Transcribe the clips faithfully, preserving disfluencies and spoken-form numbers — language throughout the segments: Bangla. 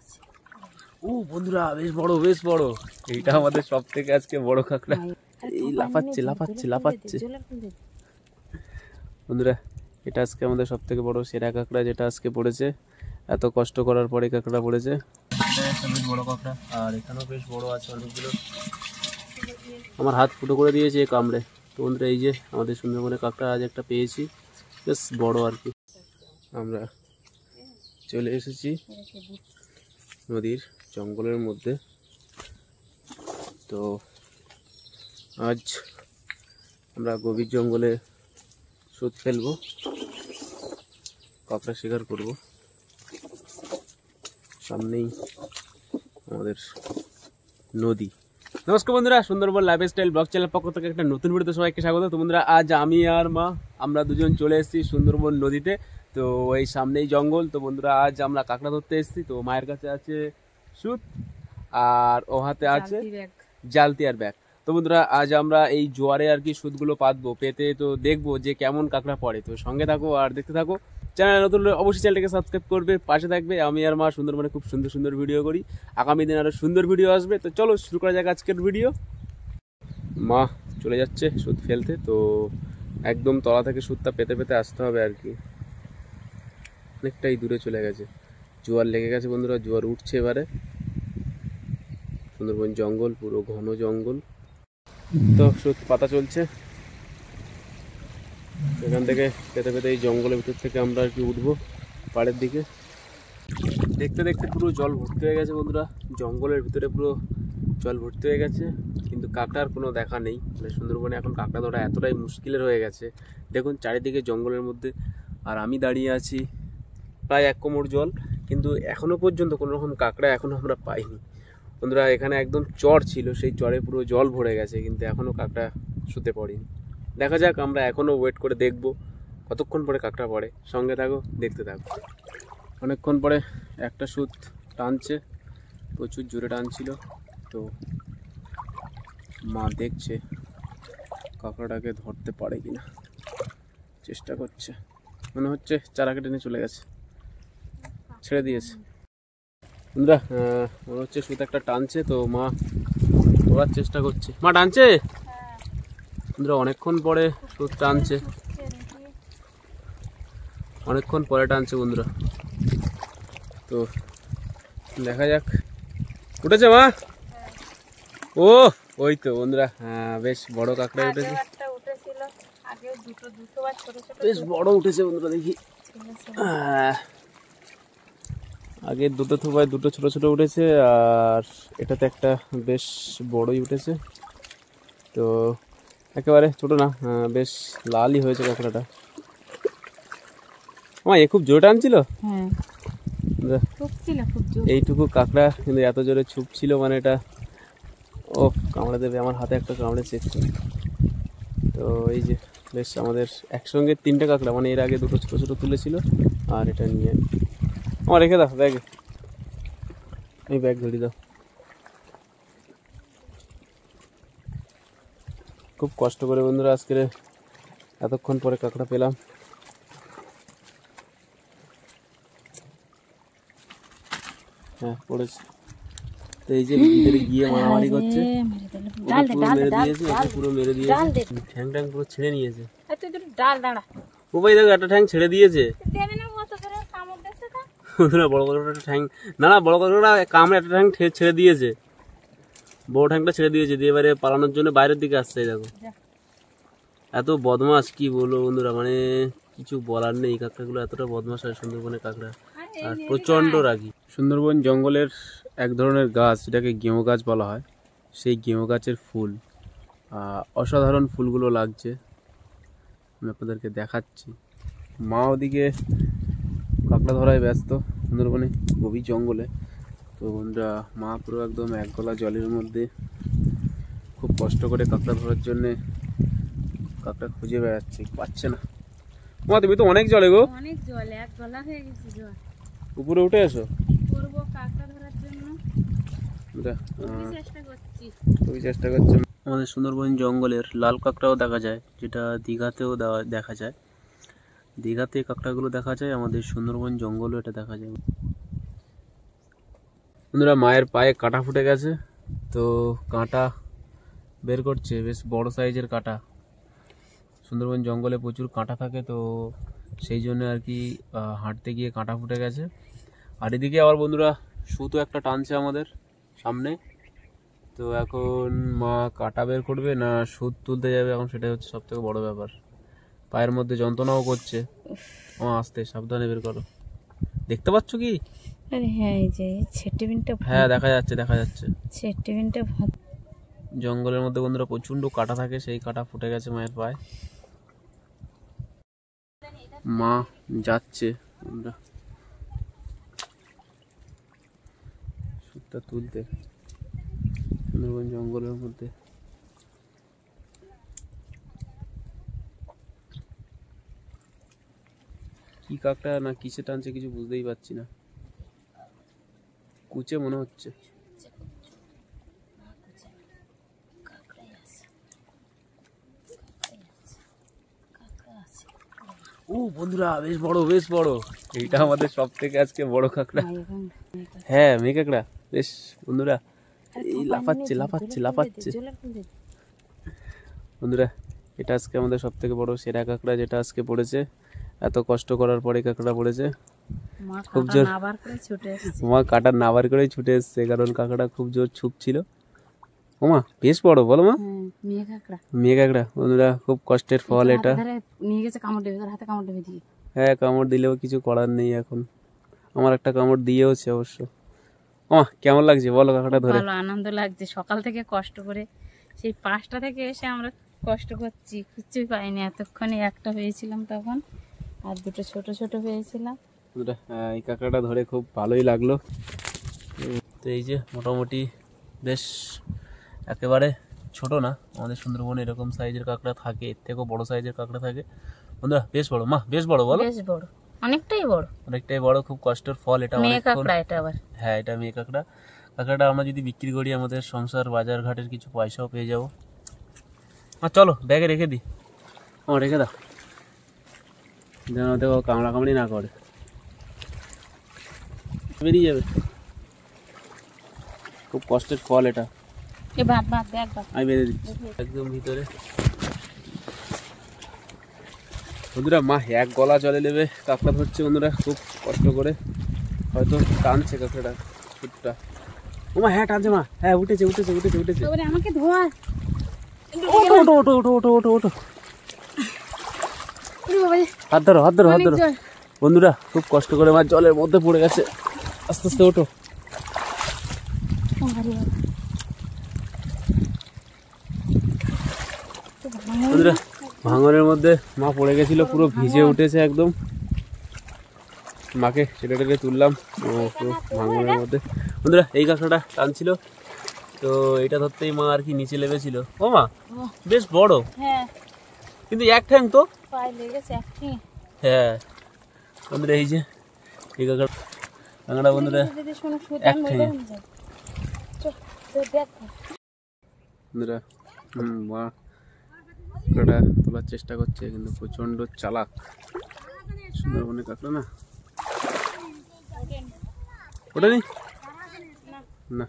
ও বন্ধুরা বেশ বড় বেশ বড়, এইটা আমাদের সব থেকে আজকে বড় কাঁকড়া। এই লাফাচ্ছে লাফাচ্ছে লাফাচ্ছে বন্ধুরা, এটা আজকে আমাদের সব থেকে বড় সেরা কাঁকড়া যেটা আজকে পড়েছে। এত কষ্ট করার পরে কাঁকড়া পড়েছে, একটা বেশ বড় কাঁকড়া। আর এখানেও বেশ বড় আছে অনেকগুলো, আমার হাত ফুটো করে দিয়েছে কামড়ে। তো বন্ধুরা এই যে আমাদের সুন্দরবনে কাঁকড়া আজ একটা পেয়েছি, বেশ বড় আর কি। আমরা চলে এসেছি নদীর জঙ্গলের মধ্যে। তো আজ আমরা গভীর জঙ্গলে সুদ ফেলবো, কাঁকড়া শিকার করব। সামনেই আমাদের নদী। নমস্কার বন্ধুরা, সুন্দরবন লাইফস্টাইল ব্লগ চ্যানেল পক্ষ থেকে একটা নতুন ভিডিওতে সবাইকে স্বাগত। তো বন্ধুরা আজ আমি আর মা আমরা দুজন চলে এসেছি সুন্দরবন নদীতে। তো এই সামনেই জঙ্গল। তো বন্ধুরা আজ আমরা কাঁকড়া ধরতে এসেছি। তো মায়ের কাছে আছে সুদ আর ও হাতে আছে জালতি আর ব্যাগ। তো বন্ধুরা আজ আমরা এই জোয়ারে আর কি সুদগুলো পাতবো, পেতে তো দেখবো যে কেমন কাঁকড়া পড়ে। তো সঙ্গে থাকো আর দেখতে থাকো। চ্যানেল নতুন হলে অবশ্যই চ্যানেলটাকে সাবস্ক্রাইব করবে, পাশে থাকবে। আমি আর মা সুন্দরবনে খুব সুন্দর সুন্দর ভিডিও করি, আগামী দিন আরো সুন্দর ভিডিও আসবে। তো চলো শুরু করা যাক আজকের ভিডিও। মা চলে যাচ্ছে সুদ ফেলতে। তো একদম তলা থেকে সুদটা পেতে পেতে আসতে হবে আর কি, অনেকটাই দূরে চলে গেছে। জোয়ার লেগে গেছে বন্ধুরা, জোয়ার উঠছে এবারে। সুন্দরবন জঙ্গল, পুরো ঘন জঙ্গল। তো সুদ পাতা চলছে, এখান থেকে পেতে পেতে এই জঙ্গলের ভিতর থেকে আমরা আর কি উঠবো পাড়ের দিকে। দেখতে দেখতে পুরো জল ভর্তি হয়ে গেছে বন্ধুরা, জঙ্গলের ভিতরে পুরো জল ভর্তি হয়ে গেছে, কিন্তু কাঁকড়ার কোনো দেখা নেই। মানে সুন্দরবনে এখন কাঁকড়া ধরা এতটাই মুশকিলের হয়ে গেছে। দেখুন চারিদিকে জঙ্গলের মধ্যে, আর আমি দাঁড়িয়ে আছি প্রায় এক কোমর জল, কিন্তু এখনো পর্যন্ত কোনো রকম কাঁকড়া এখনো আমরা পাইনি বন্ধুরা। এখানে একদম চর ছিল, সেই চরে পুরো জল ভরে গেছে, কিন্তু এখনো কাঁকড়া শুতে পড়েনি। দেখা যাক, আমরা এখনো ওয়েট করে দেখবো কতক্ষণ পরে কাঁকড়া পড়ে। সঙ্গে থাকো, দেখতে থাকো। অনেকক্ষণ পরে একটা সুদ টানছে, প্রচুর জোরে টানছিল। তো মা দেখছে কাঁকড়াটাকে ধরতে পারে কিনা, চেষ্টা করছে। মনে হচ্ছে চারা কেটে নিয়ে চলে গেছে, ছেড়ে দিয়েছে বন্ধুরা। মনে হচ্ছে সুদ একটা টানছে, তো মা ধরার চেষ্টা করছে। মা টানছে বন্ধুরা, অনেকক্ষণ পরে সুদ টানছে, অনেকক্ষণ পরে টানছে বন্ধুরা। তো দেখা যাক, উঠেছে মা? ও ওই তো বন্ধুরা, হ্যাঁ বেশ বড় কাঁকড়া উঠেছে, বেশ বড় উঠেছে বন্ধুরা। দেখি আগের দুটো থোপায় দুটো ছোট ছোট উঠেছে, আর এটাতে একটা বেশ বড়ই উঠেছে। তো একেবারে ছোট না, বেশ লালই হয়েছে কাঁকড়াটা। আমার এ খুব জোরে টানছিল, এইটুকু কাঁকড়া কিন্তু এত জোরে ছুপ ছিল, মানে এটা ও কামড়ে দেবে। আমার হাতে একটা কামড়ে চেক। তো এই যে বেশ আমাদের একসঙ্গে তিনটে কাঁকড়া, মানে এর আগে দুটো ছোট ছোট তুলেছিল, আর এটা নিয়ে আমার রেখে দাও ব্যাগে, এই ব্যাগ ধরে দাও। খুব কষ্ট করে বন্ধুরা আজকে এতক্ষণ পরে কাঁকড়া পেলাম। হ্যাঁ পড়েছে। তো এই যে ভিতরে গিয়ে মারামারি করছে, পুরো মেরে দিয়েছে, পুরো মেরে দিয়েছে, ঠ্যাং ট্যাং পুরো ছেড়ে নিয়েছে। ও ভাই দেখো একটা ঠ্যাং ছেড়ে দিয়েছে বড় বড় একটা ঠ্যাং, না না বড় কাঁকড়া কামড়ে একটা ঠ্যাং ছেড়ে দিয়েছে, বড় ঠ্যাংটা ছেড়ে দিয়েছে, দিয়ে এবারে পালানোর জন্য বাইরের দিকে আসছে। দেখো এত বদমাস, কি বলবো বন্ধুরা, মানে কিছু বলার নেই। কাঁকড়াগুলো এতটা বদমাস হয় সুন্দরবনের কাঁকড়া, আর প্রচণ্ড রাগী। সুন্দরবন জঙ্গলের এক ধরনের গাছ, যেটাকে গেঁয়ো গাছ বলা হয়, সেই গেঁয়ো গাছের ফুল, অসাধারণ ফুলগুলো লাগছে, আমি আপনাদেরকে দেখাচ্ছি। মা ওদিকে কাঁকড়া ধরায় ব্যস্ত সুন্দরবনে গভীর জঙ্গলে। তো বন্ধুরা মা পুরো একদম এক গলা জলের মধ্যে খুব কষ্ট করে কাঁকড়া ধরার জন্যে কাঁকড়া খুঁজে বেড়াচ্ছে, পাচ্ছে না। মা তুমি তো অনেক জলে গো, অনেক জল, এক গলা হয়ে গেছে জল। উপরে উঠে এসো, করব কাঁকড়া ধরার জন্য চেষ্টা করছি, খুবই চেষ্টা করছি। আমাদের সুন্দরবন জঙ্গলের লাল কাঁকড়াও দেখা যায়, যেটা দীঘাতেও দেখা যায়। দীঘাতে কাঁকড়াগুলো দেখা যায়, আমাদের সুন্দরবন জঙ্গলও এটা দেখা যায়। বন্ধুরা মায়ের পায়ে কাঁটা ফুটে গেছে, তো কাঁটা বের করছে, বেশ বড় সাইজের কাঁটা। সুন্দরবন জঙ্গলে প্রচুর কাঁটা থাকে, তো সেই জন্য আর কি হাঁটতে গিয়ে কাঁটা ফুটে গেছে। আর এদিকে আবার বন্ধুরা সুতো একটা টানছে আমাদের সামনে, তো এখন মা কাঁটা বের করবে না সুত তুলতে যাবে, এখন সেটাই হচ্ছে সব থেকে বড় ব্যাপার। পায়ের মধ্যে যন্ত্রণাও করছে। ও আস্তে সাবধানে বের করো। দেখতে পাচ্ছ কি? আরে হ্যাঁ, এই যে ছেটিবিনটা, হ্যাঁ দেখা যাচ্ছে দেখা যাচ্ছে ছেটিবিনটা জঙ্গলের মধ্যে বন্ধুরা প্রচন্ড কাঁটা থাকে, সেই কাঁটা ফুটে গেছে মায়ের পায়ে। মা যাচ্ছে বন্ধুরা সুতটা তুলতে সুন্দরবন জঙ্গলের মধ্যে। কি কাকটা না কিসে টানছে কিছু বুঝতেই পারছি না, কুচে মনে হচ্ছে। ও বন্ধুরা বেশ বড় বেশ বড়, এইটা আমাদের সব থেকে আজকে বড় কাঁকড়া। হ্যাঁ মেয়ে কাঁকড়া বেশ বন্ধুরা, এই লাফাচ্ছে লাফাচ্ছে লাফাচ্ছে বন্ধুরা। এটা আজকে আমাদের সব থেকে বড় সেরা কাঁকড়া যেটা আজকে পড়েছে। এত কষ্ট করার পরে কাঁকড়া পড়েছে, খুব জোর মা কাটা না বার করেই ছুটে এসছে, কারণ কাঁকড়া খুব জোর ছুপ ছিল। ওমা বেশ বড়, বলো মা? মেয়ে কাঁকড়া বন্ধুরা, খুব কষ্টের ফল এটা। হ্যাঁ কামড় দিলেও কিছু করার নেই এখন, আমার একটা কামড় দিয়েওছে অবশ্য। ওমা কেমন লাগছে বলো কাঁকড়া ধরে? ভালো আনন্দ লাগছে, সকাল থেকে কষ্ট করে সেই পাঁচটা থেকে এসে আমরা কষ্ট করছি, কিছুই পাইনি। এতক্ষণে একটা পেয়েছিলাম তখন, আর দুটো ছোট ছোট পেয়েছিলাম। এই কাঁকড়াটা ধরে খুব ভালোই লাগলো। তো এই যে মোটামুটি বেশ একেবারে ছোট না, আমাদের সুন্দরবনে এরকম সাইজের কাঁকড়া থাকে, এর থেকেও বড় সাইজের কাঁকড়া থাকে বন্ধুরা। বেশ বড় মা, বেশ বড় বলো? বেশ বড়, অনেকটাই বড়, অনেকটাই বড়, খুব কষ্টের ফল এটা। মেয়ে কাঁকড়া এটা আবার। হ্যাঁ এটা মেয়ে কাঁকড়া। কাঁকড়াটা আমরা যদি বিক্রি করি আমাদের সংসার বাজার ঘাটের কিছু পয়সাও পেয়ে যাবো। আর চলো ব্যাগে রেখে দিই, আমার রেখে দাও যেন দেখো কামড়া কামড়ি না করে, বেরিয়ে যাবে। খুব কষ্টের ফল এটা, আমি বেঁধে দিচ্ছি একদম ভিতরে। বন্ধুরা মা এক গলা জলে নেবে কাঁকড়া ধরছে বন্ধুরা, খুব কষ্ট করে, হয়তো টানছে কাঁকড়াটা সুটটা। ও মা হ্যাঁ টানছে মা, হ্যাঁ উঠেছে উঠেছে উঠেছে উঠেছে। আমাকে ধোয়া, ওঠো ওঠো ওঠো ওঠো ওঠো ওঠো ওঠো, হাত ধরো হাত ধরো হাত ধরো। বন্ধুরা খুব কষ্ট করে মাছ জলের মধ্যে পড়ে গেছে, আস্তে আস্তে ওঠো। বন্ধুরা ভাঙনের মধ্যে মা পড়ে গেছিল, পুরো ভিজে উঠেছে একদম। মাকে টেনে টেনে তুললাম পুরো ভাঙনের মধ্যে। বন্ধুরা এই কাঁকড়াটা টানছিল, তো এটা ধরতেই মা আর কি নিচে লেগেছিল। ও মা বেশ বড়, কিন্তু এক ঠ্যাং তো। হ্যাঁ বন্ধুরা এই যে এই কাঁকড়া কাঁকড়া বন্ধুরা এক ঠ্যাঙে। বন্ধুরা হুম মা কাঁকড়াটা তোলার চেষ্টা করছে, কিন্তু প্রচন্ড চালাক সুন্দরবনের কাঁকড়া না। ওটা নেই না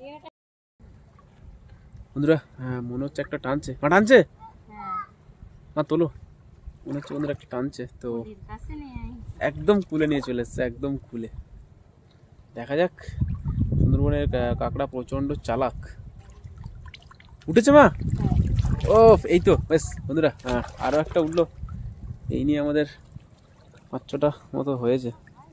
বন্ধুরা, হ্যাঁ মনে হচ্ছে একটা টানছে, মা টানছে মা তোলো, মনে হচ্ছে বন্ধুরা একটা টানছে, তো একদম কুলে নিয়ে চলে এসছে, একদম কুলে। দেখা যাক, সুন্দরবনের কাঁকড়া প্রচন্ড চালাক। উঠেছে মা, ও এই তো বেশ বন্ধুরা, হ্যাঁ আরো একটা উঠলো। এই নিয়ে আমাদের পাঁচ ছটা মতো হয়েছে।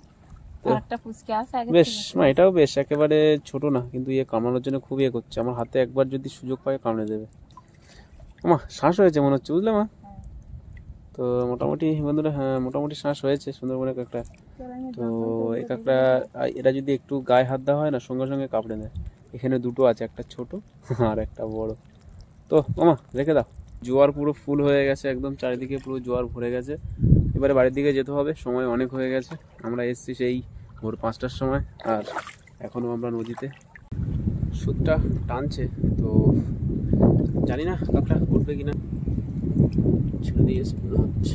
বেশ মা এটাও বেশ একেবারে ছোট না, কিন্তু ইয়ে কামড়ানোর জন্য খুব ইয়ে করছে। আমার হাতে একবার যদি সুযোগ পায় কামড়ে দেবে। মা শ্বাস হয়েছে মনে হচ্ছে, বুঝলে মা? তো মোটামুটি বন্ধুরা হ্যাঁ মোটামুটি শ্বাস হয়েছে সুন্দরবনের কাঁকড়া। তো এই কাঁকড়া এরা যদি একটু গায়ে হাত দেওয়া হয় না, সঙ্গে সঙ্গে কামড়ে নেয়। এখানে দুটো আছে, একটা ছোট আর একটা বড়। তো মামা রেখে দাও। জোয়ার পুরো ফুল হয়ে গেছে, একদম চারিদিকে পুরো জোয়ার ভরে গেছে। এবারে বাড়ির দিকে যেতে হবে, সময় অনেক হয়ে গেছে। আমরা এসেছি সেই ভোর পাঁচটার সময়, আর এখনও আমরা নদীতে। সুতটা টানছে, তো জানি না কাঁকড়া উঠবে কিনা, ছেড়ে দিয়েছে মনে হচ্ছে।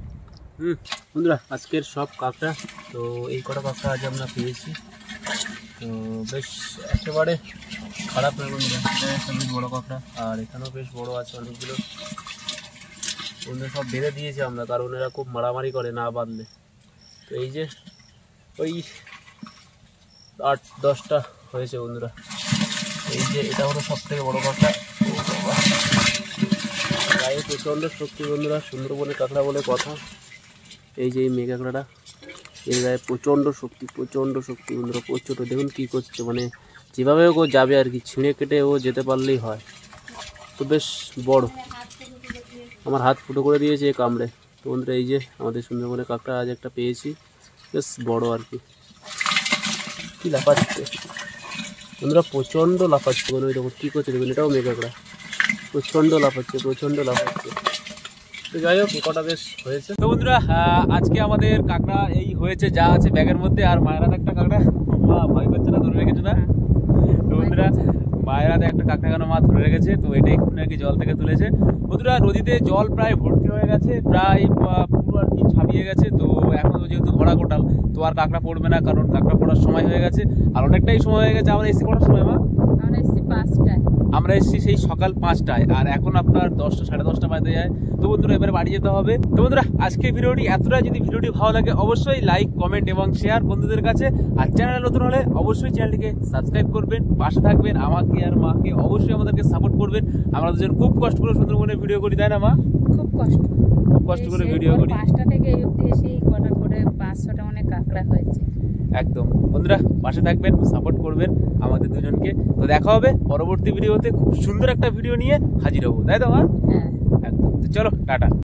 হুম বন্ধুরা আজকের সব কাঁকড়া, তো এই কটা কাঁকড়া আজ আমরা পেয়েছি। তো বেশ একেবারে খারাপ নয় বন্ধুরা, এটা একটা বেশ বড়ো কাঁকড়া, আর এখানেও বেশ বড় আছে অনেকগুলো। বন্ধুরা সব বেঁধে দিয়েছি আমরা, কারণ এরা খুব মারামারি করে না বাঁধলে। তো এই যে ওই আট দশটা হয়েছে বন্ধুরা। এই যে এটা হলো সব থেকে বড়ো কাঁকড়া, গায়ে প্রচণ্ড শক্তি বন্ধুরা, সুন্দরবনের কাঁকড়া বলে কথা। এই যে এই মেয়ে কাঁকড়াটা, এর গায়ে প্রচণ্ড শক্তি, প্রচণ্ড শক্তি বন্ধুরা, প্রচণ্ড। দেখুন কী করছে, মানে যেভাবে ও যাবে আর কি, ছিঁড়ে কেটে ও যেতে পারলেই হয়। তো বেশ বড়, আমার হাত ফুটো করে দিয়েছে কামড়ে। তো বন্ধুরা এই যে আমাদের সুন্দরবনের কাঁকড়া আজ একটা পেয়েছি, বেশ বড় আর কি। কী লাফাচ্ছে বন্ধুরা, প্রচণ্ড লাফাচ্ছে। বন্ধুরা দেখুন কী করছে, দেখুন এটাও মেয়ে কাঁকড়া, প্রচণ্ড লাফাচ্ছে, প্রচণ্ড লাফাচ্ছে। তো যাই হোক কটা বেশ হয়েছে। তো বন্ধুরা আজকে আমাদের কাঁকড়া এই হয়েছে যা আছে ব্যাগের মধ্যে। আর মায়েরাতে একটা কাঁকড়া, মা ভয় করছে না, ধরে রেখেছে না? তো বন্ধুরা মায়েরাতে একটা কাঁকড়া কেন মা ধরে রেখেছে, তো এটা একটু নাকি জল থেকে তুলেছে। বন্ধুরা নদীতে জল প্রায় ভর্তি হয়ে গেছে, প্রায় পুরো আর কি ছাপিয়ে গেছে। তো এখন যেহেতু ভরা গোটাল, তো আর কাঁকড়া পড়বে না, কারণ কাঁকড়া পড়ার সময় হয়ে গেছে, আর অনেকটাই সময় হয়ে গেছে। আমরা এসে কটার সময় মা? আমরা এসেছি পাঁচটায়। আমরা এসেছি সেই সকাল পাঁচটায়, আর এখন আপনার দশটা সাড়ে দশটা বাজতে যায়। তো বন্ধুরা এবারে বাড়ি যেতে হবে। তো বন্ধুরা আজকে ভিডিওটি এতটা, যদি ভিডিওটি ভালো লাগে অবশ্যই লাইক কমেন্ট এবং শেয়ার বন্ধুদের কাছে। আর চ্যানেলে নতুন হলে অবশ্যই চ্যানেলটিকে সাবস্ক্রাইব করবেন, পাশে থাকবেন, আমাকে আর মাকে অবশ্যই আমাদেরকে সাপোর্ট করবেন। আমরা দুজন খুব কষ্ট করে সুন্দরবনের ভিডিও করি, তাই না মা? খুব কষ্ট, খুব কষ্ট করে ভিডিও করি। পাঁচটা থেকে এই অবধি এসে কটা করে পাঁচ ছটা অনেক কাঁকড়া হয়েছে। একদম বন্ধুরা পাশে থাকবেন, সাপোর্ট করবেন আমাদের দুজনকে। তো দেখা হবে পরবর্তী ভিডিওতে, খুব সুন্দর একটা ভিডিও নিয়ে হাজির হবো, তাই তো মা? হ্যাঁ একদম। তো চলো টাটা।